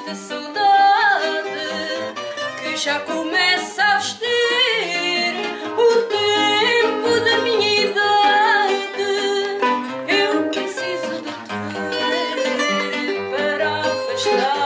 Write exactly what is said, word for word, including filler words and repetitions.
esta saudade que já começa a vestir o tempo da minha idade. Eu preciso de te ver para afastar